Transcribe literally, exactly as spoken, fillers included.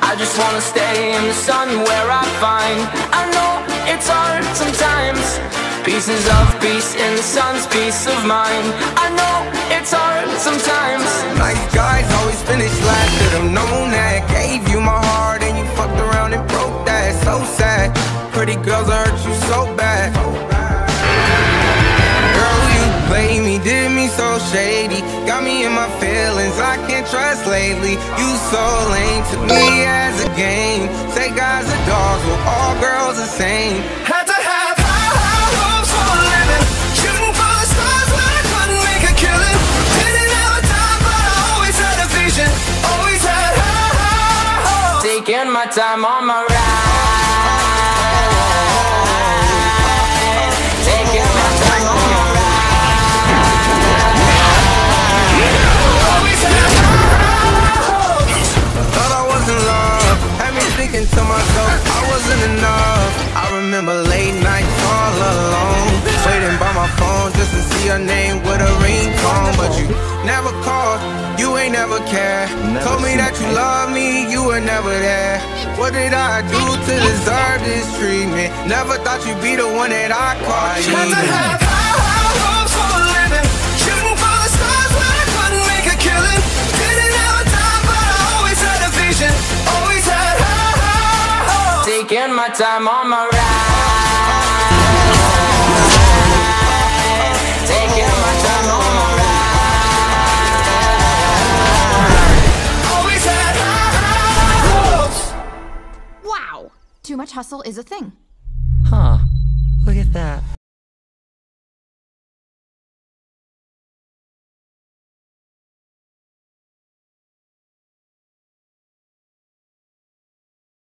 I just wanna stay in the sun where I find. I know it's hard sometimes. Pieces of peace in the sun's peace of mind. I know it's hard sometimes. Nice guys always finish last, should have known that. Gave you my heart and you fucked around and broke that. So sad, pretty girls hurt you so bad. Girl, you played me, did me so shady. Got me in my feelings, I can't trust lately. You so lame, took me as a game. Say guys are dogs, well all girls the same. Had to have high, high hopes for a living. Shooting for the stars when I couldn't make a killing. Didn't have a time, but I always had a vision. Always had high, high hopes. Taking my time on my ride. Taking my time on my ride. Always had high, high hopes. Thought I was in love, had me thinking to myself I wasn't enough. I remember late nights all alone, waiting by my phone just to see your name with a ringtone. But you never called, you ain't never cared. Told me that you love me, you were never there. What did I do to deserve this treatment? Never thought you'd be the one that I call Had to cheating. have high, high hopes for a living. Shooting for the stars when I couldn't make a killing. Didn't have a time, but I always had a vision. Always had high, high hopes. Taking my time on my ride. Taking my time on my ride. Always had high, high hopes. Wow! Too much hustle is a thing. Huh. Look at that.